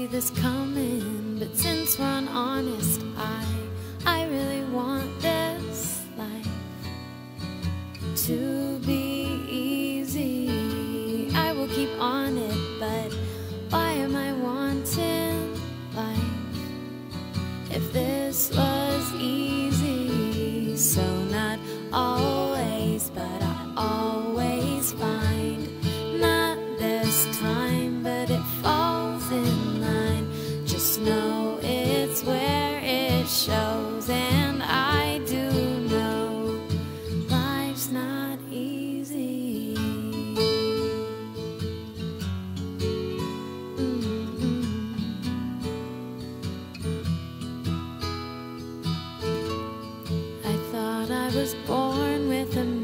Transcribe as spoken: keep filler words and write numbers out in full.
see this coming, but since we're on honest, I, I really want this life to be easy. I will keep on it, but why am I wanting life if this was easy? So not always, but I always find not this time, but it falls in line. Just know it's where it shows, and I do know life's not easy. Mm-hmm. I thought I was born with a